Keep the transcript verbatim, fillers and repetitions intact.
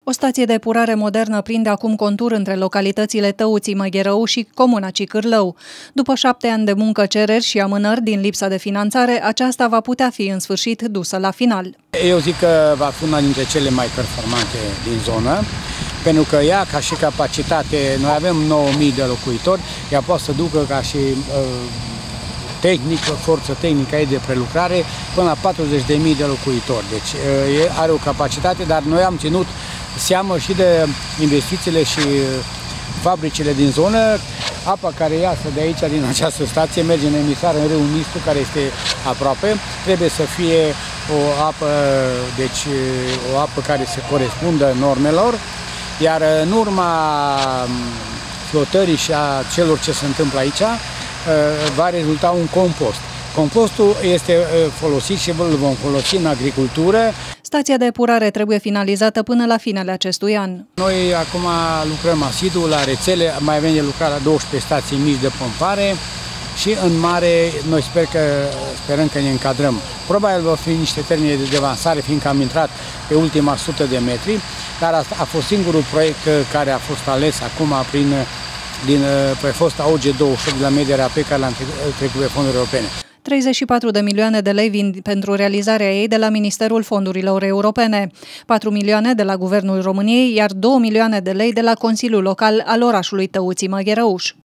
O stație de epurare modernă prinde acum contur între localitățile Tăuții, Măgherău și comuna Cicârlău. După șapte ani de muncă, cereri și amânări din lipsa de finanțare, aceasta va putea fi în sfârșit dusă la final. Eu zic că va fi una dintre cele mai performante din zonă, pentru că ea, ca și capacitate, noi avem nouă mii de locuitori, ea poate să ducă ca și uh, tehnică, forță tehnică ei de prelucrare până la patruzeci de mii de locuitori. Deci uh, are o capacitate, dar noi am ținut seamă și de investițiile și fabricile din zonă. Apa care iasă de aici, din această stație, merge în emisară în râul Nistru, care este aproape. Trebuie să fie o apă, deci o apă care se corespundă normelor, iar în urma flotării și a celor ce se întâmplă aici, va rezulta un compost. Compostul este folosit și îl vom folosi în agricultură. Stația de epurare trebuie finalizată până la finele acestui an. Noi acum lucrăm asidu la rețele, mai avem de lucrat la douăsprezece stații mici de pompare și în mare noi sper că, sperăm că ne încadrăm. Probabil vor fi niște termene de devansare, fiindcă am intrat pe ultima sută de metri, dar asta a fost singurul proiect care a fost ales acum prin din pe fosta O G douăzeci și opt de la Media R A P, care l-am trecut pe fonduri europene. treizeci și patru de milioane de lei vin pentru realizarea ei de la Ministerul Fondurilor Europene, patru milioane de la Guvernul României, iar două milioane de lei de la Consiliul Local al orașului Tăuții Măgherăuș.